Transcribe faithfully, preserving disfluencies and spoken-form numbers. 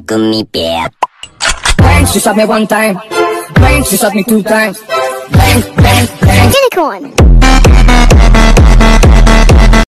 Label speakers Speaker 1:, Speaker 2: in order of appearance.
Speaker 1: gummy bear.
Speaker 2: Bang, she shot me one time. Bang, she shot me two times. Bang, bang, bang.
Speaker 3: Unicorn.